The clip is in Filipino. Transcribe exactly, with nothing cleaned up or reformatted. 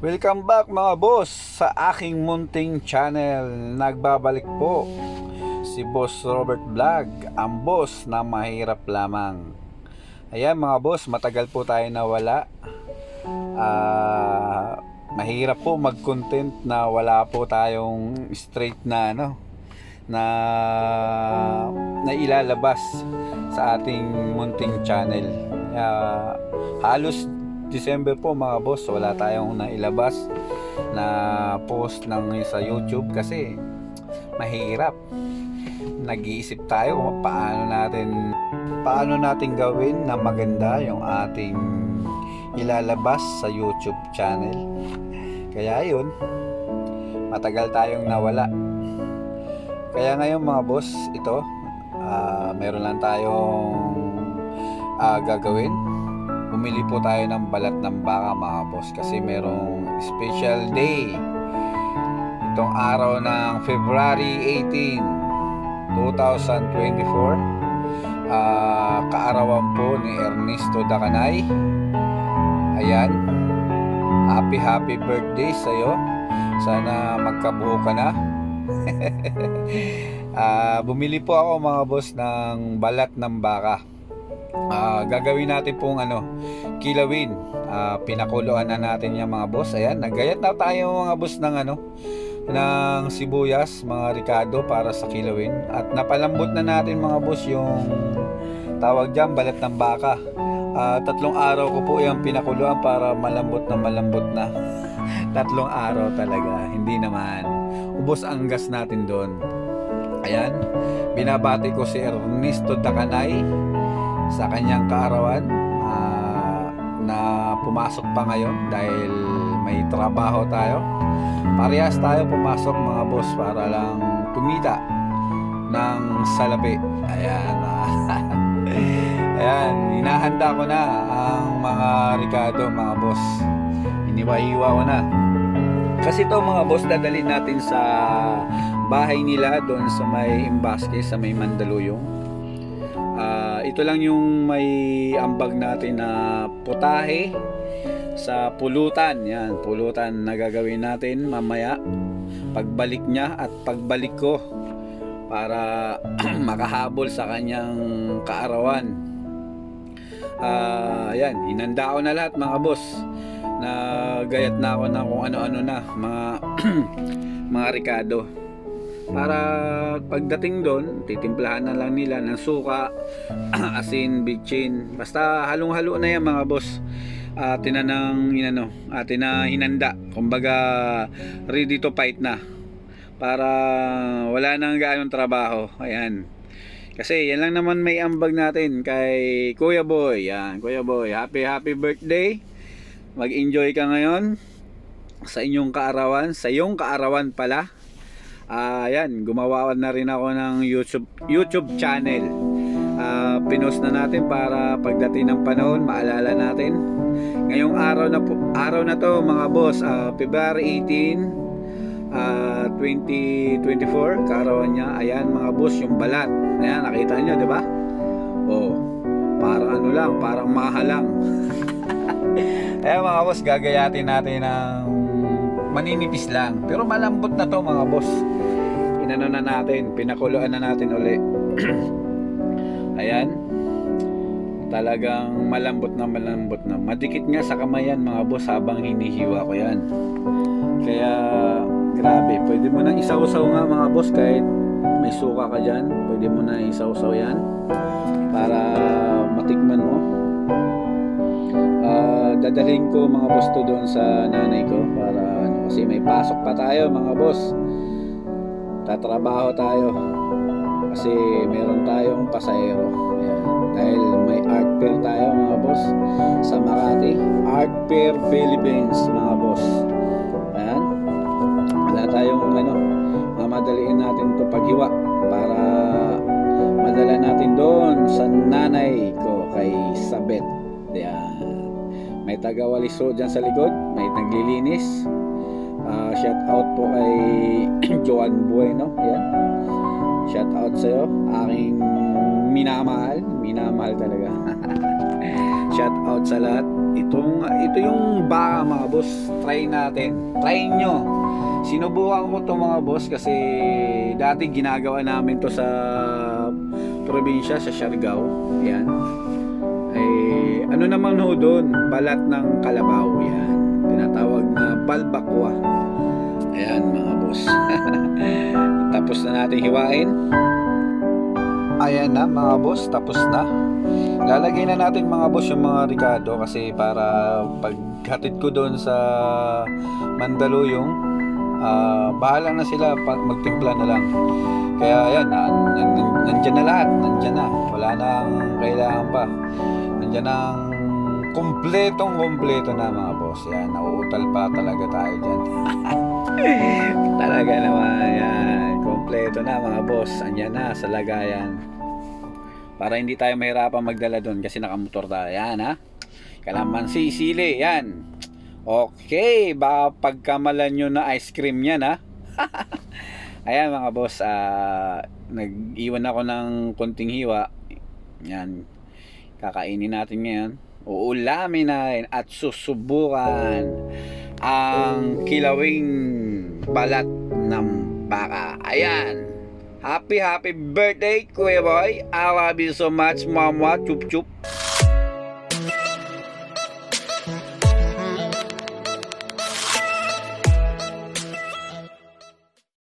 Welcome back mga boss sa aking munting channel. Nagbabalik po si Boss Robert Vlog, ang boss na mahirap lamang. Ayan mga boss, matagal po tayo nawala. uh, Mahirap po mag-content na wala po tayong straight na ano na na ilalabas sa ating munting channel. uh, Halos December po mga boss, wala tayong nailabas na post ng sa YouTube kasi mahirap. Nag-iisip tayo kung paano natin paano natin gawin na maganda yung ating ilalabas sa YouTube channel. Kaya yun, matagal tayong nawala. Kaya ngayon mga boss, ito uh, meron lang tayong uh, gagawin. Bumili po tayo ng balat ng baka mga boss kasi merong special day itong araw ng February eighteenth, twenty twenty-four. uh, Kaarawan po ni Ernesto Dacanay. Ayan, happy happy birthday sa'yo. Sana magkabuo ka na. uh, Bumili po ako mga boss ng balat ng baka. Uh, gagawin natin pong ano, kilawin. uh, Pinakuluan na natin yung mga boss. Ayan, nagayat na tayo mga boss ng ano, ng sibuyas, mga ricado para sa kilawin. At napalambot na natin mga boss yung tawag dyan, balat ng baka. uh, Tatlong araw ko po yung pinakuluan para malambot na malambot na. Tatlong araw talaga, hindi naman ubos ang gas natin doon. Ayan, binabati ko si Ernesto Dacanay sa kanyang kaarawan, uh, na pumasok pa ngayon dahil may trabaho tayo. Parehas tayo pumasok mga boss para lang kumita ng salapi. Ayan. Ayan, hinahanda ko na ang mga ricado mga boss. Iniwa-iwa ko na. Kasi ito mga boss, dadalhin natin sa bahay nila doon sa may Imbasque, sa may Mandaluyong. Uh, ito lang yung may ambag natin na putahe sa pulutan. Yan, pulutan na gagawin natin mamaya pagbalik niya at pagbalik ko para makahabol sa kanyang kaarawan. Uh, yan, hinanda ko na lahat mga boss. Nagayat na ako na kung ano-ano na mga mga ricado. Para pagdating doon, titimplahan na lang nila ng suka, asin, bitchin. Basta halong-halo na yan mga boss. uh, Tinanang inano, uh, tinahinanda. Kumbaga ready to fight na. Para wala nang gaanong trabaho. Ayan. Kasi yan lang naman may ambag natin kay Kuya Boy. Yan, Kuya Boy, happy happy birthday. Mag-enjoy ka ngayon sa inyong kaarawan, sa iyong kaarawan pala. Uh, ayan, gumawa na rin ako ng YouTube YouTube channel. Uh, pinost na natin para pagdating ng panahon maalala natin. Ngayong araw na po, araw na to mga boss, uh, February eighteenth, uh, twenty twenty-four, kaarawan niya. Ayan mga boss, yung balat. Ayan, nakita niyo, 'di ba? Oh, parang ano lang, parang mahalang. Ayan mga boss, gagayatin natin ng maninipis lang pero malambot na to mga boss. Inano na natin, pinakuluan na natin uli. Ayan, talagang malambot na malambot na, madikit nga sa kamayan mga boss habang hinihiwa ko yan. Kaya grabe, pwede mo nang isaw-saw nga mga boss. Kahit may suka ka dyan, pwede mo na isaw-saw yan para matikman mo. Uh, dadalhin ko mga boss to doon sa nanay ko para ano, kasi may pasok pa tayo mga boss. Tatrabaho tayo kasi meron tayong pasahero. Ayan. Dahil may art fair tayo mga boss sa Makati, Art Fair Philippines mga boss. Ayan, wala tayong ano, mamadaliin natin to paghiwa para madala natin doon sa nanay ko kay Sabet. Ayan, may taga-waliso dyan sa likod, may naglilinis. uh, Shout out po kay Joan Bueno. Yan, shout out sa'yo, aking minamahal. Minamahal talaga. Shout out sa lahat. Itong, ito yung baka mga boss. Try natin. Try nyo. Sinubukan ko to mga boss kasi dati ginagawa namin to sa probinsya, sa Siargao. Yan. Eh, ano naman ho doon? Balat ng kalabaw. Yan. Tinatawag na balbakwa. Ayan mga boss. Tapos na natin hiwain. Ayan na mga boss, tapos na. Lalagay na natin mga boss yung mga ricado kasi para paghatid ko doon sa Mandaluyong, uh, bahala na sila pag magtimpla na lang. Kaya ayan, nandyan na lahat, nandyan na. Wala nang kailangan pa. Nandyan ang kumpletong kumpleto na mga boss. Yan, nauutal pa talaga tayo dyan. Talaga naman yan. Kompleto na mga boss. Andyan na sa lagayan. Para hindi tayo mahirapan magdala doon kasi nakamotor tayo. Yan ha. Kalamansi, sili. Yan. Okay. Baka pagkamalan nyo na ice cream yan ha. Ayan mga boss. Uh, nag-iwan ako ng konting hiwa. Yan. Kakainin natin ngayon. Uulamin natin at susubukan ang kilawing balat ng baka. Ayan. Happy happy birthday Kuya Boy. I love you so much mama. Chup chup.